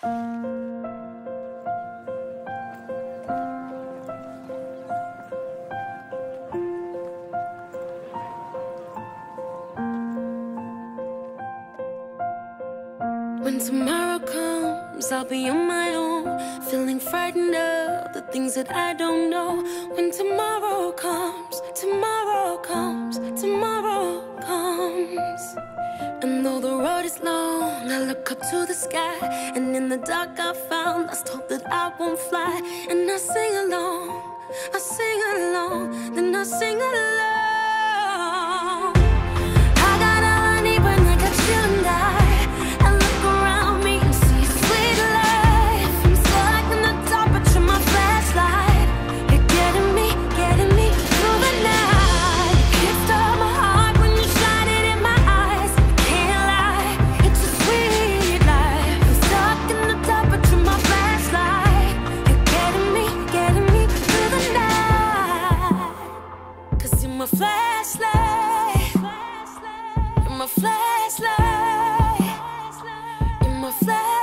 When tomorrow comes, I'll be on my own, feeling frightened of the things that I don't know. When tomorrow comes, tomorrow comes, tomorrow comes. And though the road is long, I look up to the sky, and in the dark I found lost hope that I won't fly. And I sing along, then I sing along. I got all I need when I got you and I look around me and see a sweet life. I'm stuck in the dark, but you're my flashlight. You're getting me through the night. You stole my heart when you shine it in my eyes. Can't lie, it's a sweet life. I'm stuck in the dark, but you're my flashlight. You're getting me through the night. 'Cause you're my flashlight. You're my flashlight. You're my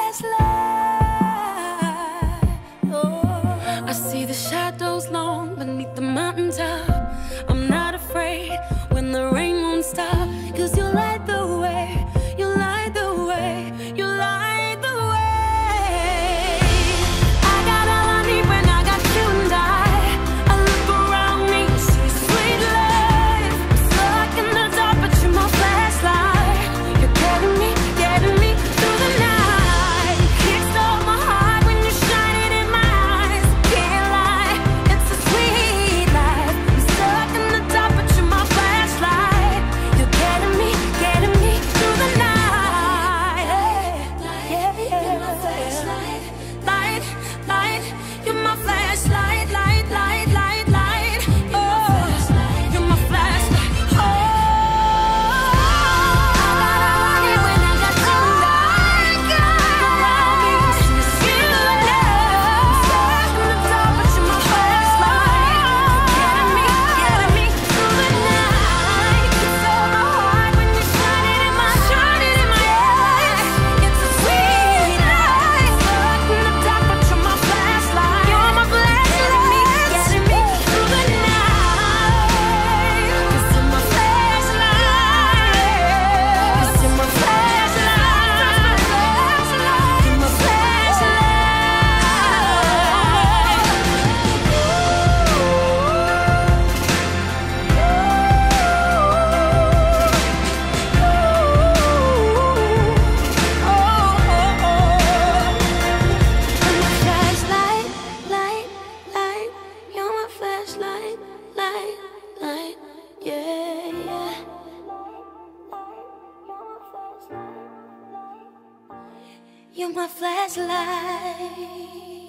flashlight. Oh, I see the shadows long beneath the mountaintop. I'm not afraid when the rain won't stop. 'Cause you light the way, you light the way, you light the way. I got all I need when I got you and I look around me, see sweet life. I'm stuck in the dark, but you're my flashlight. You're getting me through the night. You stole my heart when you shine it in my eyes. Can't lie, it's a sweet life. I'm stuck in the dark, but you're my flashlight. You're getting me through the night. Yeah, yeah. You're my flashlight, light, light. You're my flashlight, light, light, light, light. Oh, you're my flashlight. Oh, I got all I need when I got you and around me, see the sweet love. Stuck in the dark, but you're my flashlight. Getting me through the night. You stole my heart when you shine it in my eyes. It's a sweet life. Stuck in the dark, but you're my flashlight. You're my flashlight. Getting me through the night. 'Cause you're my flashlight. 'Cause you're my flashlight. You're my flashlight, light, light. You're my flashlight, light, light. Yeah, yeah. You're my flashlight.